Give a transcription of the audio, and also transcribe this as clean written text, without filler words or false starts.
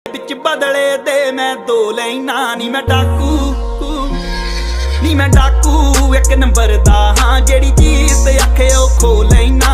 बिच बदले दे मैं दो लैना नी मैं डाकू नी मैं डाकू एक नंबर दा हाँ जेड़ी चीज ते आखे ओ खो लैना।